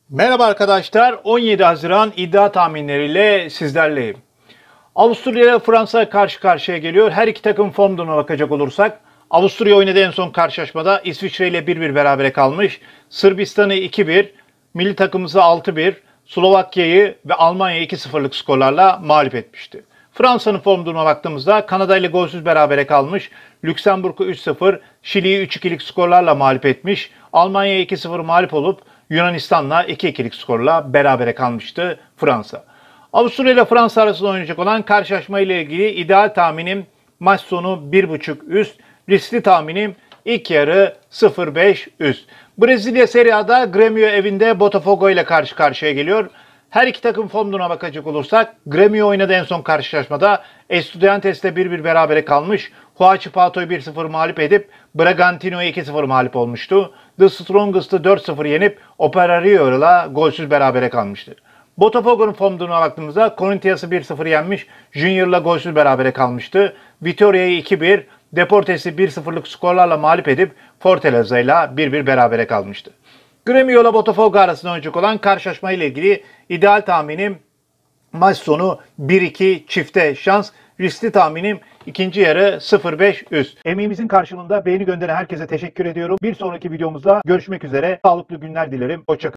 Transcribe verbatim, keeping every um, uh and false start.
Merhaba arkadaşlar, on yedi Haziran iddia tahminleriyle sizlerleyim. Avusturya ile Fransa karşı karşıya geliyor. Her iki takım form durumuna bakacak olursak, Avusturya oynadığı en son karşılaşmada İsviçre ile bir bir berabere kalmış. Sırbistan'ı iki bir, milli takımımızı altı bir, Slovakya'yı ve Almanya'yı iki sıfırlık skorlarla mağlup etmişti. Fransa'nın form durumuna baktığımızda Kanada ile golsüz berabere kalmış. Lüksemburg'u üç sıfır, Şili'yi üç ikilik skorlarla mağlup etmiş. Almanya'ya iki sıfır mağlup olup Yunanistan'la iki ikilik skorla berabere kalmıştı Fransa. Avusturya ile Fransa arasında oynayacak olan karşılaşma ile ilgili ideal tahminim maç sonu bir buçuk üst, riskli tahminim ilk yarı sıfır beş üst. Brezilya Serie A'da Grêmio evinde Botafogo ile karşı karşıya geliyor. Her iki takım form durumuna bakacak olursak Grêmio oynadı en son karşılaşmada. Estudiantes'le bir bir berabere kalmış. Huachipaato'yu bir sıfır mağlup edip Bragantino'yu iki sıfır mağlup olmuştu. The Strongest'ı dört sıfır yenip Operário ile golsüz berabere kalmıştır. Botafogo'nun form durumuna baktığımızda Corinthians'ı bir sıfır yenmiş, Junior'la golsüz berabere kalmıştı. Vitoria'yı iki bir, Deportes'i bir sıfırlık skorlarla mağlup edip Fortaleza'yla bir bir berabere kalmıştı. Grêmio ile Botafogo arasında oynayacak olan karşılaşma ile ilgili ideal tahminim maç sonu bir iki çifte şans. Riskli tahminim ikinci yarı sıfır beş üst. Emeğimizin karşılığında beğeni gönderen herkese teşekkür ediyorum. Bir sonraki videomuzda görüşmek üzere. Sağlıklı günler dilerim. Hoşça kalın.